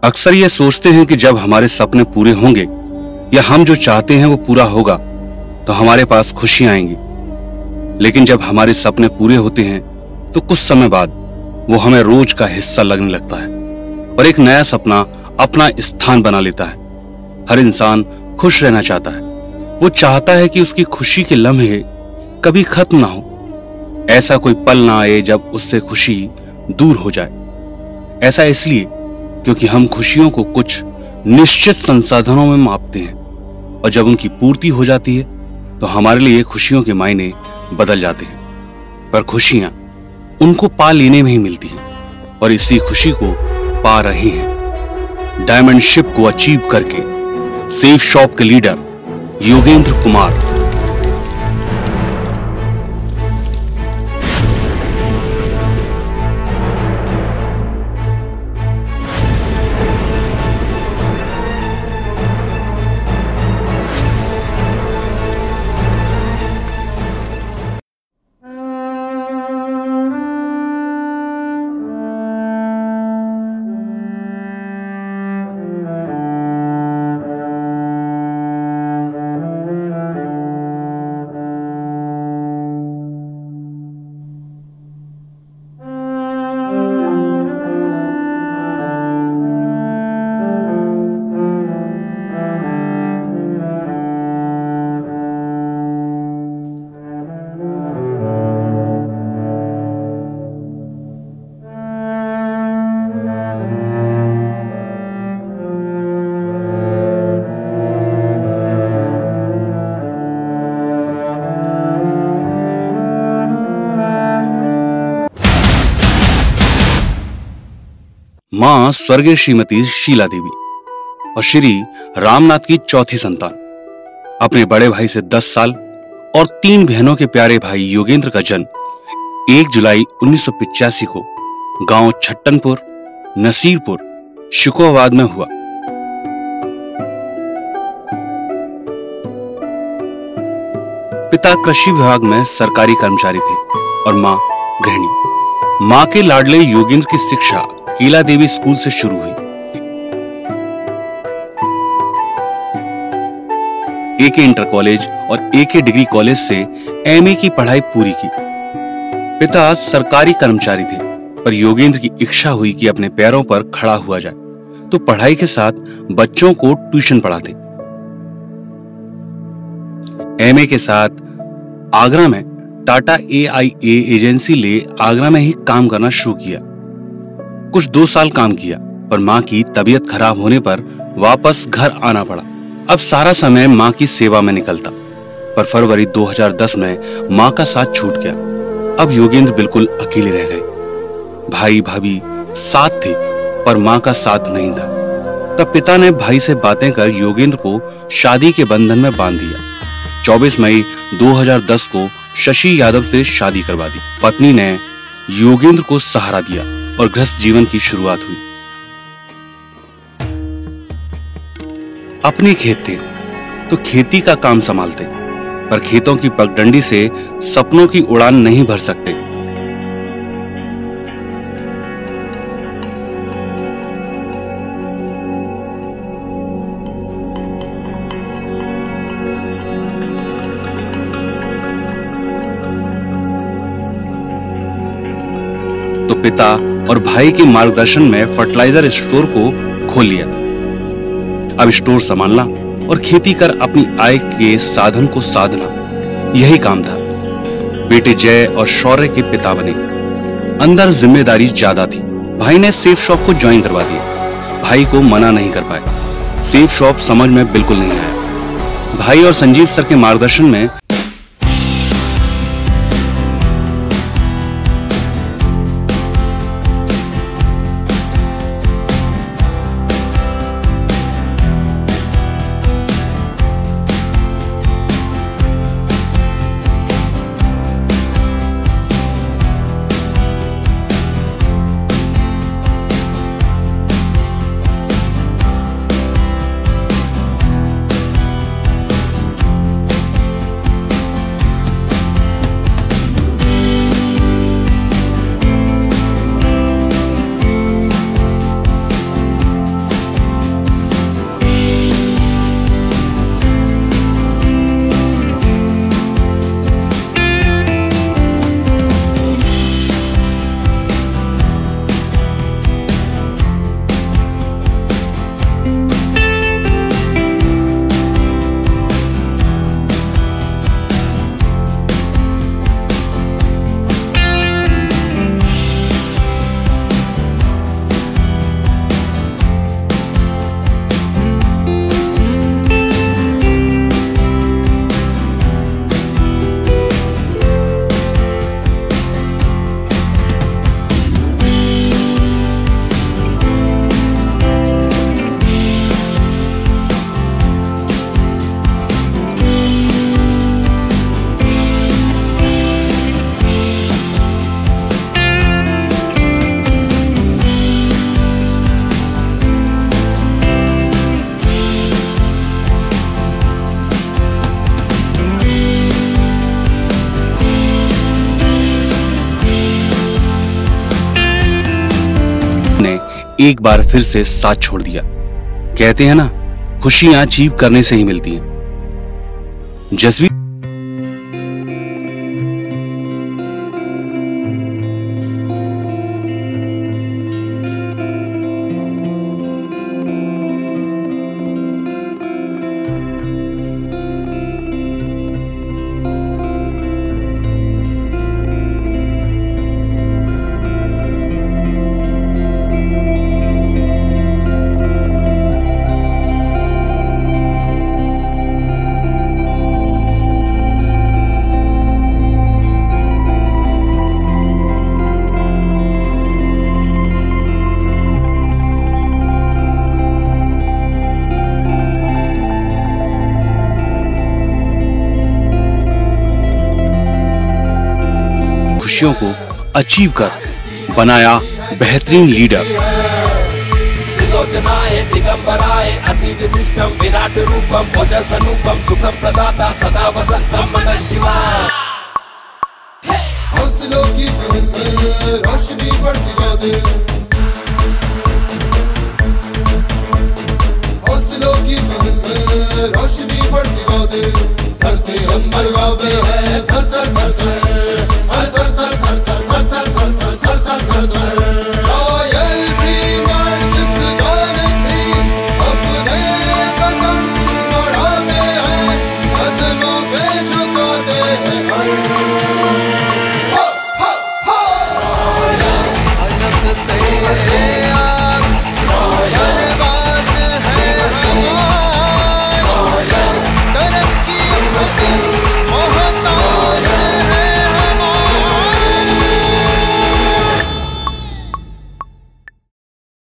अक्सर ये सोचते हैं कि जब हमारे सपने पूरे होंगे या हम जो चाहते हैं वो पूरा होगा तो हमारे पास खुशियां आएंगी। लेकिन जब हमारे सपने पूरे होते हैं तो कुछ समय बाद वो हमें रोज का हिस्सा लगने लगता है और एक नया सपना अपना स्थान बना लेता है। हर इंसान खुश रहना चाहता है। वो चाहता है कि उसकी खुशी के लम्हे कभी खत्म ना हो। ऐसा कोई पल ना आए जब उससे खुशी दूर हो जाए। ऐसा इसलिए क्योंकि हम खुशियों को कुछ निश्चित संसाधनों में मापते हैं और जब उनकी पूर्ति हो जाती है तो हमारे लिए खुशियों के मायने बदल जाते हैं। पर खुशियां उनको पा लेने में ही मिलती हैं और इसी खुशी को पा रहे हैं डायमंड शिप को अचीव करके सेफ शॉप के लीडर योगेंद्र कुमार। मां स्वर्गीय श्रीमती शीला देवी और श्री रामनाथ की चौथी संतान। अपने बड़े भाई से 10 साल और 3 बहनों के प्यारे भाई योगेंद्र का जन्म 1 जुलाई 1985 को गांव छट्टनपुर नसीरपुर शिकोहाबाद में हुआ। पिता कृषि विभाग में सरकारी कर्मचारी थे और मां गृहिणी। मां के लाडले योगेंद्र की शिक्षा कीला देवी स्कूल से शुरू हुई। एके इंटर कॉलेज और एके डिग्री कॉलेज से एमए की पढ़ाई पूरी की। पिता सरकारी कर्मचारी थे पर योगेंद्र की इच्छा हुई कि अपने पैरों पर खड़ा हुआ जाए तो पढ़ाई के साथ बच्चों को ट्यूशन पढ़ाते। एमए के साथ आगरा में टाटा AIA एजेंसी ले आगरा में ही काम करना शुरू किया। कुछ 2 साल काम किया पर मां की तबीयत खराब होने पर वापस घर आना पड़ा। अब सारा समय मां की सेवा में निकलता पर फरवरी 2010 में मां का साथ छूट गया। अब योगेंद्र बिल्कुल अकेले रह गए। भाई भाभी साथ थे पर मां का साथ नहीं था। तब पिता ने भाई से बातें कर योगेंद्र को शादी के बंधन में बांध दिया। 24 मई 2010 को शशि यादव से शादी करवा दी। पत्नी ने योगेंद्र को सहारा दिया और गृहस्थ जीवन की शुरुआत हुई। अपने खेत थे तो खेती का काम संभालते पर खेतों की पगडंडी से सपनों की उड़ान नहीं भर सकते। तो पिता और भाई के मार्गदर्शन में फर्टिलाइजर स्टोर को खोल लिया। अब स्टोर संभालना और खेती कर अपनी आय के साधन को साधना यही काम था। बेटे जय और शौर्य के पिता बने। अंदर जिम्मेदारी ज्यादा थी। भाई ने सेफ शॉप को ज्वाइन करवा दिया। भाई को मना नहीं कर पाए। सेफ शॉप समझ में बिल्कुल नहीं आया। भाई और संजीव सर के मार्गदर्शन में एक बार फिर से साथ छोड़ दिया। कहते हैं ना, खुशियां अचीव करने से ही मिलती हैं। जसवीर खुशियों को अचीव कर बनाया बेहतरीन लीडर। त्रिलोचनाय दिगंबराय अति विशिष्टम विराट रूपम ओजस अनुपम सुखम प्रदाता सदा वसंतम नमः शिवाय। हौसलों की महल में रोशनी बढ़ती जाती, हौसलों की महल में रोशनी बढ़ती जाती। धरती अंबर गावे है, थर थर थर थर